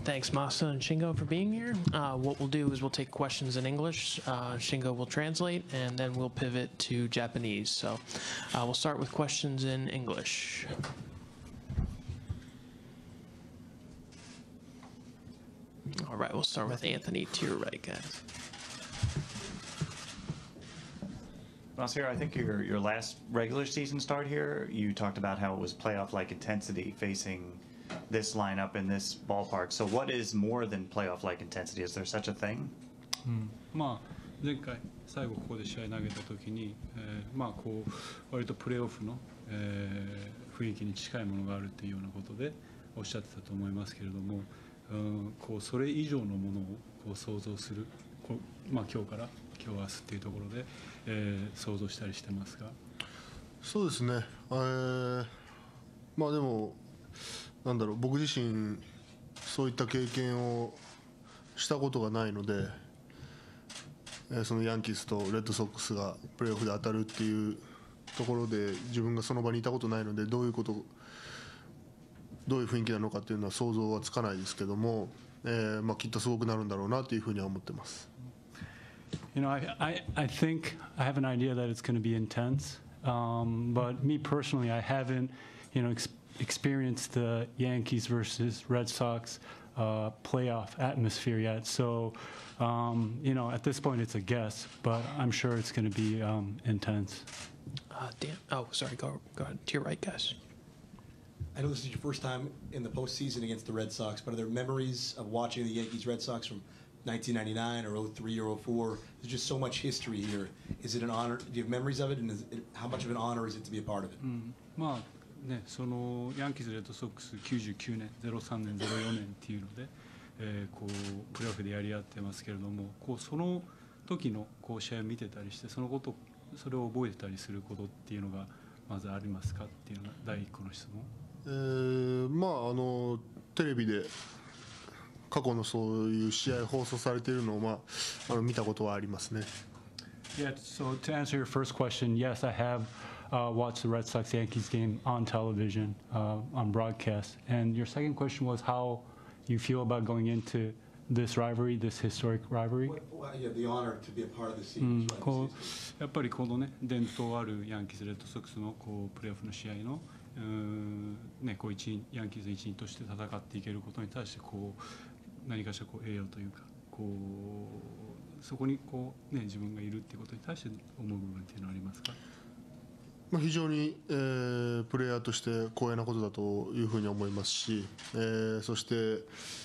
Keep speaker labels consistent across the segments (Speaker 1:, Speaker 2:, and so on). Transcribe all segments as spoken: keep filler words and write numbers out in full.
Speaker 1: Thanks, Masa and Shingo, for being here. Uh, what we'll do is we'll take questions in English. Uh, Shingo will translate, and then we'll pivot to Japanese. So uh, we'll start with questions in English. All right, we'll start with Anthony to your right, guys.
Speaker 2: Masahiro, I think your your last regular season start here, you talked about how it was playoff-like intensity facing this lineup in this ballpark. So what is more than playoff-like intensity? Is there such a thing?
Speaker 3: うん、まあ前回最後ここで試合投げた時に、えー、まあこう割とプレーオフの、えー、雰囲気に近いものがあるっていうようなことでおっしゃってたと思いますけれども、うん、こうそれ以上のものをこう想像する、こうまあ今日から今日明日っていうところで、えー、想像したりしてますが。
Speaker 4: そうですね。えー、まあでもなんだろう、僕自身そういった経験をしたことがないので、えー、そのヤンキースとレッドソックスがプレーオフで当たるっていうところで自分がその場にいたことないので、どういうことどういう雰囲気なのかっていうのは想像はつかないですけども、えーまあ、きっとすごくなるんだろうなというふうには思ってます。
Speaker 3: You know, I, I, I think I have an idea that it's going to be intense, um, but me personally, I haven't, you know, ex experienced the Yankees versus Red Sox uh, playoff atmosphere yet. So, um, you know, at this point, it's a guess, but I'm sure it's going to be um, intense.
Speaker 1: Uh, Dan, oh, sorry, go, go ahead. To your right, guys.
Speaker 5: I know this is your first time in the postseason against the Red Sox, but are there memories of watching the Yankees-Red Sox from nineteen ninety-nine or oh three or oh four? There's just so much history here. Is it an honor? Do you have memories of it, and is it, how much of an honor is it to be a part of it?
Speaker 3: うん、まあね、そのヤンキース、レッドソックスきゅうじゅうきゅうねん、ゼロさんねん、ゼロよねんっていうので、えー、こうプレーオフでやり合ってますけれども、こうその時のこう試合を見てたりして、そのことそれを覚えてたりすることっていうのがまずありますかっていうのが第一個の質問。
Speaker 4: えー、まああのテレビで過去のそういう試合放送されているのを、まあ、あの見たことはありますね。
Speaker 3: Yeah, so to answer your first question, yes, I have uh, watched the Red Sox-Yankees game on television, uh, on broadcast. And your second question was how you feel about going into this rivalry, this historic rivalry?
Speaker 5: Well, you have the honor to be a part of the series.
Speaker 3: こうやっぱりこのね伝統あるヤンキース、レッドソックスのこうプレーオフの試合のうーんねこう一員ヤンキース一員として戦っていけることに対してこう何かしらこう栄養というかこうそこにこうね自分がいるっていうことに対して思う部分っていうのはありますか？
Speaker 4: まあ非常に、えー、プレイヤーとして光栄なことだというふうに思いますし、えー、そして、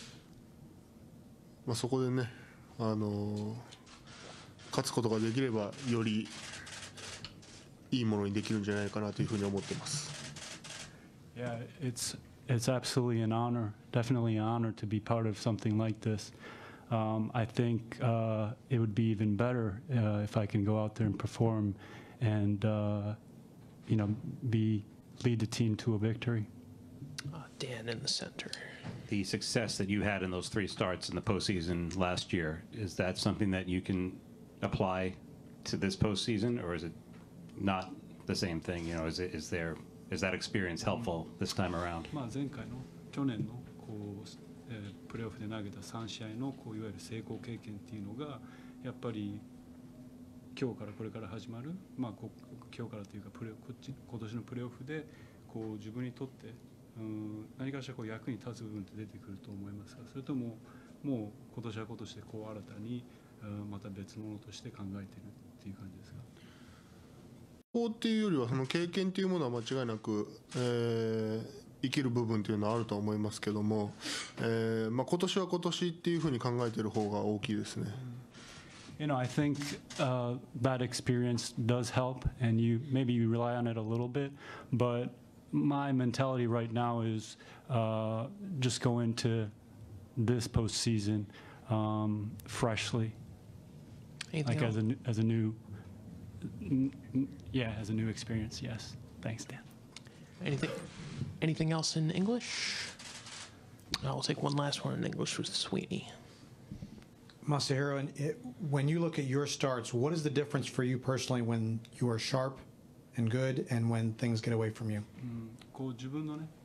Speaker 4: まあ、そこでね、あのー、勝つことができればよりいいものにできるんじゃないかなというふうに思っています。
Speaker 3: Yeah, it's it's absolutely an honor, definitely an honor to be part of something like this. Um, I think uh, it would be even better uh, if I can go out there and perform, and uh, you know, be lead the team to a victory.
Speaker 1: Uh, Dan in the center.
Speaker 6: The success that you had in those three starts in the postseason last year, is that something that you can apply to this postseason, or is it not the same thing? You know, is it is there is that experience helpful this time around?
Speaker 3: まあ前回の去年のこう、えー、プレーオフで投げたさん試合のこういわゆる成功経験っていうのがやっぱり今日からこれから始まる、まあこ今日からというかプレこっち今年のプレーオフでこう自分にとってうん何かしらこう役に立つ部分って出てくると思いますが、それとももう今年は今年でこう新たにまた別物として考えているっていう感じですか？
Speaker 4: こうっていうよりはその経験というものは間違いなく、えー、生きる部分というのはあると思いますけども、えーまあ、今年は今年っていうふうに考えている方が大きいですね。
Speaker 3: You know, I think uh, that experience does help, and you maybe you rely on it a little bit. But my mentality right now is uh, just go into this postseason um, freshly,
Speaker 1: Anything
Speaker 3: like
Speaker 1: else?
Speaker 3: as a as a new, yeah, as a new experience. Yes, thanks, Dan.
Speaker 1: Anything, anything else in English? I'll take one last one in English with Sweeney.
Speaker 7: Masahiro, and it, when you look at your starts, what is the difference for you personally when you are sharp and good and when things get away from you?
Speaker 3: うん、こう自分のね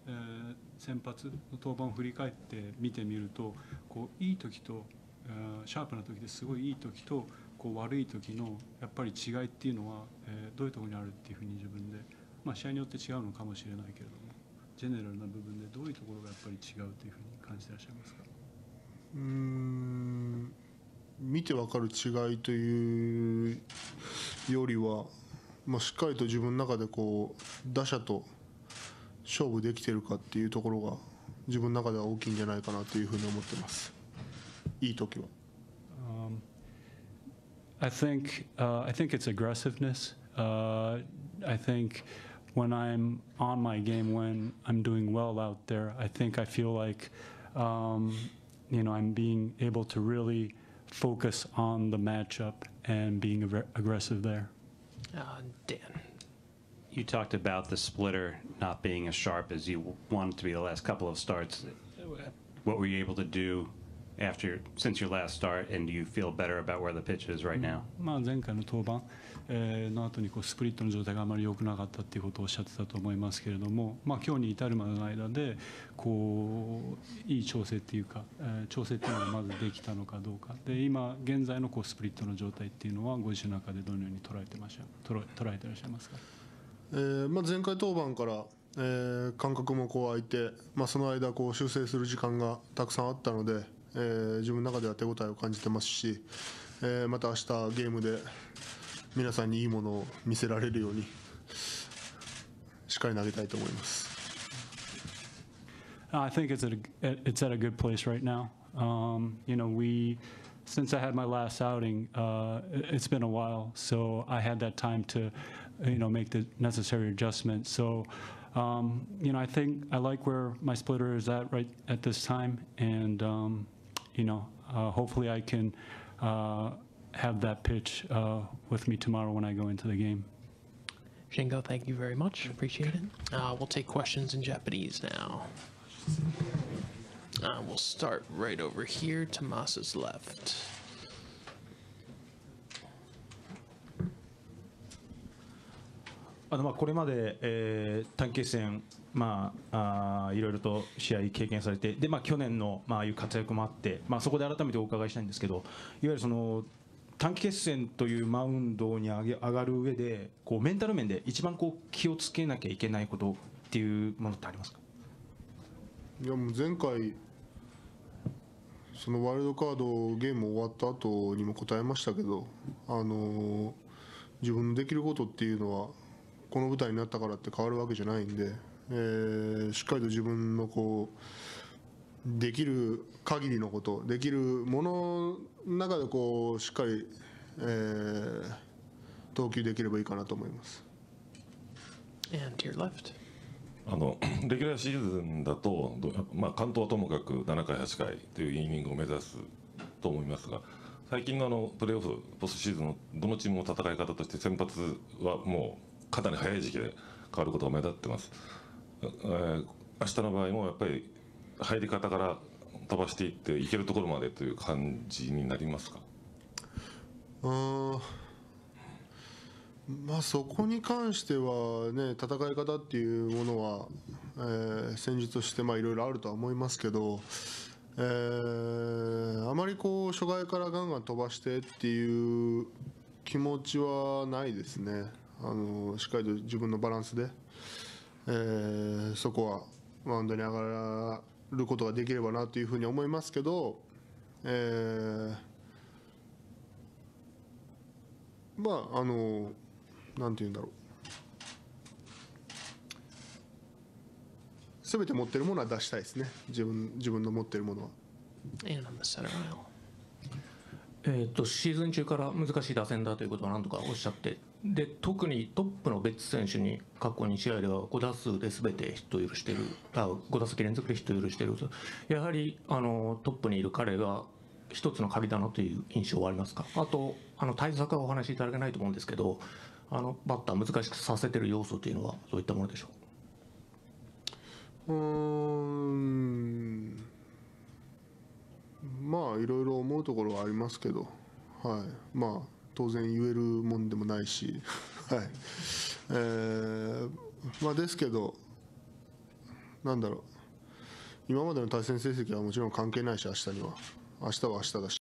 Speaker 3: えー先発の登板を振り返って見てみると、こういい時と、えーシャープな時ですごいいい時とこう悪い時のやっぱり違いっていうのは、えーどういうところにあるっていうふうに自分で、まあ、試合によって違うのかもしれないけれども、ジェネラルな部分でどういうところがやっぱり違うというふうに感じていらっしゃいますか？
Speaker 4: うーん見てわかる違いというよりは、まあ、しっかりと自分の中でこう打者と勝負できてるかっていうところが自分の中では大きいんじゃないかなというふうに思ってます。いい時は。
Speaker 3: Um, I think uh, I think it's aggressiveness. Uh, I think when I'm on my game, when I'm doing well out there, I think I feel like um, you know I'm being able to really focus on the matchup and being ag- aggressive there.
Speaker 1: Uh, Dan.
Speaker 6: You talked about the splitter not being as sharp as you wanted to be the last couple of starts. What were you able to do after since your last start, and do you feel better about where the pitch is right now?
Speaker 3: まあ前回の登板、えーの後にこうスプリットの状態があまり良くなかったっていうことをおっしゃってたと思いますけれども、まあ今日に至るまでの間でこういい調整っていうか、えー調整っていうのがまずできたのかどうかで、今現在のこうスプリットの状態っていうのはご自身の中でどのように捉えてました捉え捉えていらっしゃいますか？
Speaker 4: えーまあ、前回登板から、えー感覚もこう空いて、まあ、その間こう修正する時間がたくさんあったので、えー自分の中では手応えを感じてますし、えーまた明日ゲームで皆さんにいいものを見せられるようにしっかり投げたいと思います。
Speaker 3: I think it's at a, it's at a good place right now. Um, you know, we, since I had my last outing, uh, it- it's been a while, so I had that time to, you know, make the necessary adjustments. So, um, you know, I think I like where my splitter is at right at this time, and um, you know, uh, hopefully I can uh, have that pitch uh, with me tomorrow when I go into the game.
Speaker 1: Shingo, thank you very much. Appreciate it. Uh, we'll take questions in Japanese now. Uh, we'll start right over here, Tomas's left.
Speaker 8: あのまあこれまで、えー短期決戦、まあ、あーいろいろと試合経験されて、でまあ、去年の、まあああいう活躍もあって、まあ、そこで改めてお伺いしたいんですけど、いわゆるその短期決戦というマウンドに上げ上がる上でこうメンタル面で一番こう気をつけなきゃいけないことっていうものってありますか？
Speaker 4: いやもう前回そのワイルドカードゲーム終わった後にも答えましたけど、あのー自分のできることっていうのはこの舞台になったからって変わるわけじゃないんで、えーしっかりと自分のこうできる限りのこと、できるものの中でこうしっかり、えー投球できればいいかなと思います。
Speaker 1: And to your left.
Speaker 9: あのレギュラーシーズンだと、どまあ、完投はともかくななかいはちかいというイニングを目指すと思いますが、最近のあのプレーオフポストシーズンのどのチームも戦い方として先発はもうかなり早い時期で変わることが目立ってます。えー明日の場合もやっぱり入り方から飛ばしていっていけるところまでという感じになりますか？
Speaker 4: うーんまあそこに関してはね、戦い方っていうものは、えー戦術としてまあいろいろあるとは思いますけど、えーあまりこう初回からガンガン飛ばしてっていう気持ちはないですね。あのしっかりと自分のバランスで、えーそこはマウンドに上がることができればなというふうに思いますけど、えーまああのなんて言うんだろう、すべて持ってるものは出したいですね。自分自分の持ってるものは。
Speaker 1: And on the center aisle.
Speaker 10: えー、とシーズン中から難しい打線だということを何度かおっしゃって、で特にトップのベッツ選手に過去に試合ではご打数で全てヒットを許している、あご打席連続でヒットを許している、やはりあのトップにいる彼が一つの鍵だなという印象はありますか？あとあの対策はお話しいただけないと思うんですけど、あのバッター難しくさせている要素というのはどういったものでしょう？
Speaker 4: うーんまあいろいろ思うところはありますけど、はい、まあ当然言えるもんでもないし、はい、えーまあですけどなんだろう、今までの対戦成績はもちろん関係ないし、明日には、明日は明日だし。